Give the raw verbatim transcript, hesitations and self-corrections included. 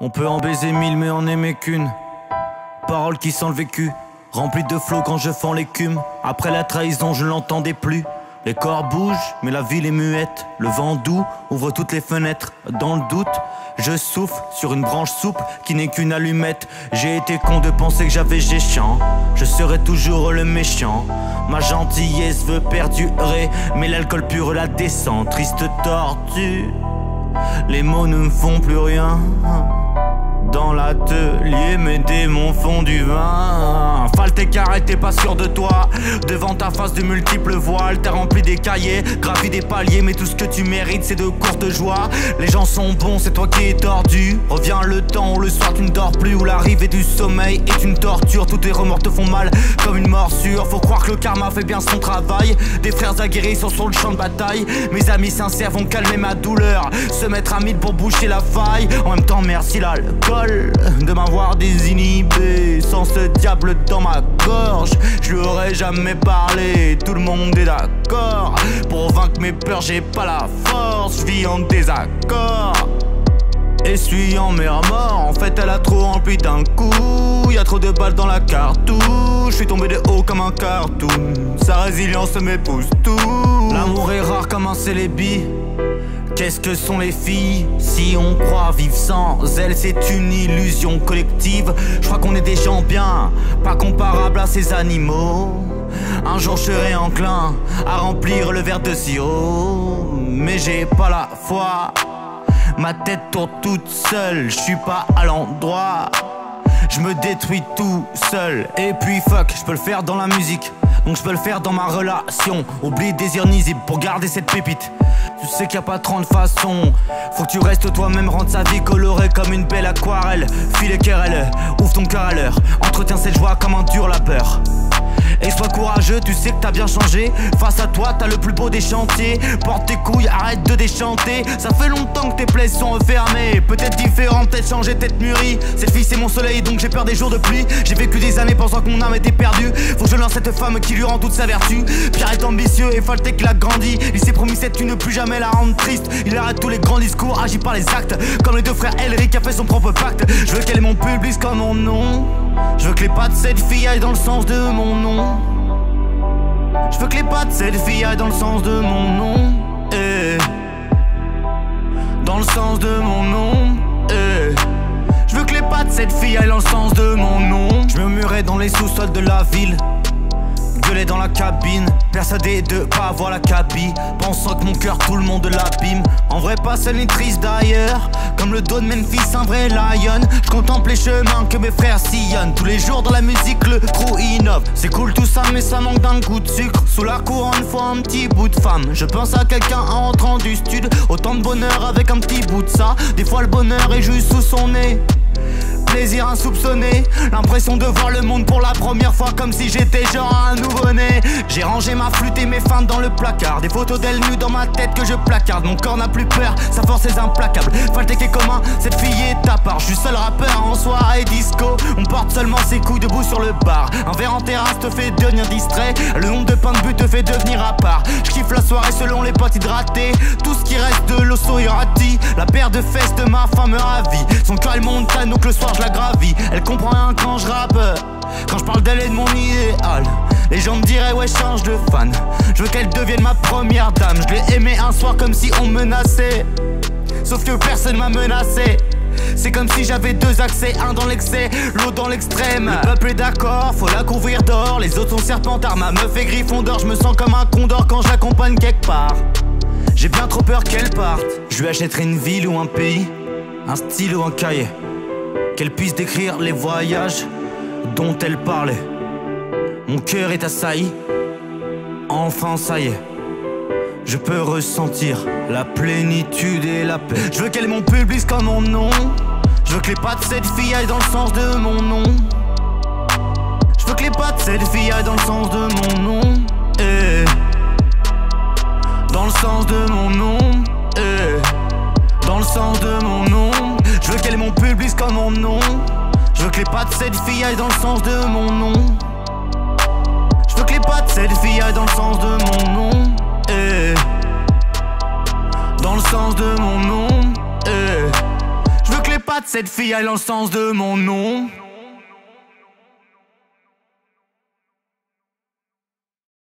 On peut en baiser mille mais en aimer qu'une. Paroles qui sentent le vécu, remplies de flots quand je fends l'écume. Après la trahison je ne l'entendais plus. Les corps bougent mais la ville est muette. Le vent doux ouvre toutes les fenêtres. Dans le doute je souffle sur une branche souple qui n'est qu'une allumette. J'ai été con de penser que j'avais géchant. Je serai toujours le méchant. Ma gentillesse veut perdurer, mais l'alcool pur la descend. Triste tortue, les mots ne me font plus rien. Dans l'atelier, mes démons font du vin. Falté carré, t'es pas sûr de toi. Devant ta face de multiples voiles, t'as rempli des cahiers, gravi des paliers. Mais tout ce que tu mérites, c'est de courtes joies. Les gens sont bons, c'est toi qui es tordu. Revient le temps où le soir tu ne dors plus, où l'arrivée du sommeil est une torture. Tous tes remords te font mal comme une morsure. Faut croire que le karma fait bien son travail. Des frères aguerris sont sur le champ de bataille. Mes amis sincères vont calmer ma douleur, se mettre à mille pour boucher la faille. En même temps merci l'alcool de m'avoir désinhibé. Sans ce diable dans ma gorge, je lui aurais jamais parlé. Tout le monde est d'accord, pour vaincre mes peurs j'ai pas la force. Je vis en désaccord, essuyant mes remords. En fait elle a trop rempli d'un coup. Y'a trop de balles dans la cartouche. Je suis tombé de haut comme un cartoon. Sa résilience m'épouse tout. L'amour est rare comme un célébi. Qu'est-ce que sont les filles? Si on croit vivre sans elles, c'est une illusion collective. Je crois qu'on est des gens bien, pas comparables à ces animaux. Un jour je serai enclin à remplir le verre de sirop, mais j'ai pas la foi. Ma tête tourne toute seule, je suis pas à l'endroit. Je me détruis tout seul. Et puis fuck, je peux le faire dans la musique, donc je peux le faire dans ma relation. Oublie désir nuisible pour garder cette pépite. Tu sais qu'il n'y a pas trente façons. Faut que tu restes toi-même, rendre sa vie colorée comme une belle aquarelle. File querelle, ouvre ton cœur à l'heure. Entretiens cette joie comme un dur lapeur. Et sois courageux, tu sais que t'as bien changé. Face à toi, t'as le plus beau des chantiers. Porte tes couilles, arrête de déchanter. Ça fait longtemps que tes plaies sont refermées. Peut-être différentes, peut-être changées, peut-être mûries. Cette fille c'est mon soleil, donc j'ai peur des jours de pluie. J'ai vécu des années pensant que mon âme était perdue. Faut que je lance cette femme qui lui rend toute sa vertu. Pierre est ambitieux et Falté qu'il a grandi. Il s'est promis cette une ne plus jamais la rendre triste. Il arrête tous les grands discours, agit par les actes. Comme les deux frères Elric a fait son propre pacte. Je veux qu'elle ait mon public comme mon nom. Je veux que les pas de cette fille aillent dans le sens de mon nom. Je veux que les pas de cette fille aillent dans le sens de mon nom, eh. Dans le sens de mon nom, eh. Je veux que les pas de cette fille aillent dans le sens de mon nom. Je murmurais dans les sous-sols de la ville, gueulais dans la cabine, persuadé de pas avoir la cabine, pensant que mon cœur tout le monde l'abîme. En vrai pas seul ni triste d'ailleurs, comme le dos de Memphis, un vrai lion. Je contemple les chemins que mes frères sillonnent. Tous les jours dans la musique le crew innove. C'est cool tout ça mais ça manque d'un coup de sucre. Sous la couronne faut un petit bout de femme. Je pense à quelqu'un en rentrant du stud. Autant de bonheur avec un petit bout de ça. Des fois le bonheur est juste sous son nez. Plaisir insoupçonné, l'impression de voir le monde pour la première fois, comme si j'étais genre un nouveau-né. J'ai rangé ma flûte et mes feintes dans le placard. Des photos d'elle nues dans ma tête que je placarde. Mon corps n'a plus peur, sa force est implacable. Falté qu'est commun, cette fille est à part. Je suis seul rappeur en soirée disco. On porte seulement ses couilles debout sur le bar. Un verre en terrasse te fait devenir distrait. Le nombre de pains de but te fait devenir à part. Je kiffe la soirée selon les potes hydratés. Tout ce qui reste de l'osso irati. La paire de fesses de ma femme me ravit. Son cœur est montagne donc le soir je la gravie. Elle comprend rien quand je rappe, quand je parle d'elle et de mon idéal. Les gens me diraient ouais change de fan. Je veux qu'elle devienne ma première dame. Je l'ai aimée un soir comme si on me menaçait, sauf que personne m'a menacé. C'est comme si j'avais deux accès, un dans l'excès, l'autre dans l'extrême. Le peuple est d'accord, faut la couvrir d'or. Les autres sont serpentards, ma meuf est Gryffondor. Je me sens comme un condor quand j'accompagne quelque part. J'ai bien trop peur qu'elle parte. Je lui achèterai une ville ou un pays, un style ou un cahier, qu'elle puisse décrire les voyages dont elle parlait. Mon cœur est assailli, enfin ça y est. Je peux ressentir la plénitude et la paix. Je veux qu'elle ait mon public comme mon nom. Je veux que les pas de cette fille aillent dans le sens de mon nom. Je veux que les pas de cette fille aillent dans le sens de mon nom, eh. Dans le sens de mon nom, eh. Dans le sens de mon nom. Je veux qu'elle ait mon public comme mon nom. Je veux que les pas de cette fille aillent dans le sens de mon nom. Je veux que les pas de cette fille aillent dans le sens de mon nom, eh. Dans le sens de mon nom, eh. Je veux que les pas pas de cette fille, elle a le sens de mon nom.